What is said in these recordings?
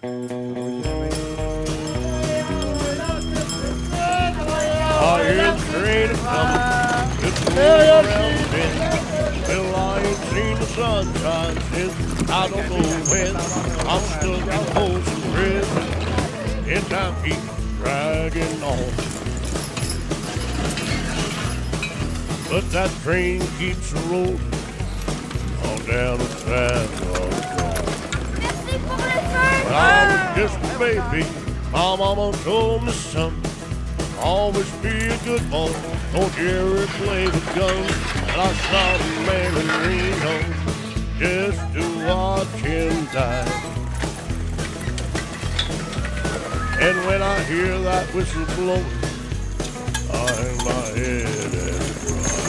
I hear the train coming, it's rolling around the bend. Well, I ain't seen the sunshine since I don't know when. I'm stuck in Folsom Prison, and time keeps dragging on. But that train keeps rolling on down the San Juan. When I was just a baby, my mama told me, son, always be a good boy, don't you ever play with guns. And I shot a man in Reno just to watch him die. And when I hear that whistle blowing, I hang my head and cry.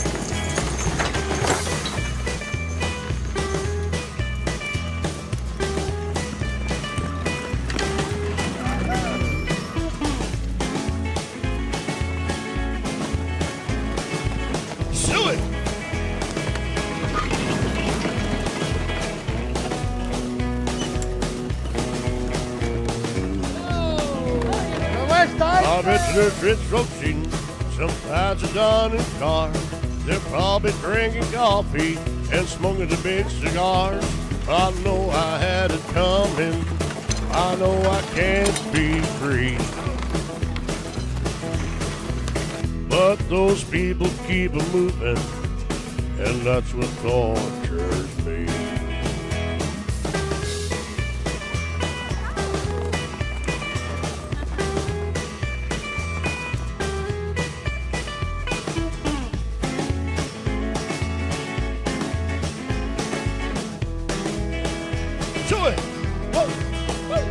Do it! I bet you they're drunk cheating. Sometimes they're done in cars. They're probably drinking coffee and smoking the big cigars. I know I had it coming. I know I can't be free. But those people keep a moving, and that's what tortures me. Do it! Whoa! Whoa!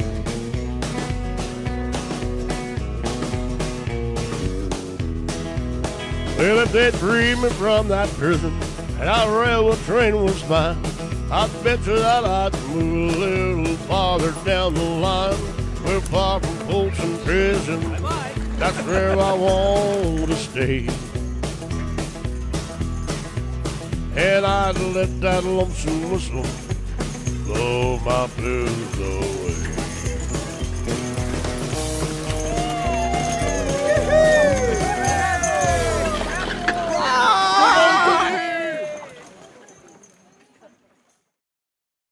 Well, if they freed me from that prison and that railroad train was mine, I bet you that I'd move a little farther down the line. We're far from Folsom Prison, that's where I want to stay. And I'd let that lonesome whistle blow my blues away.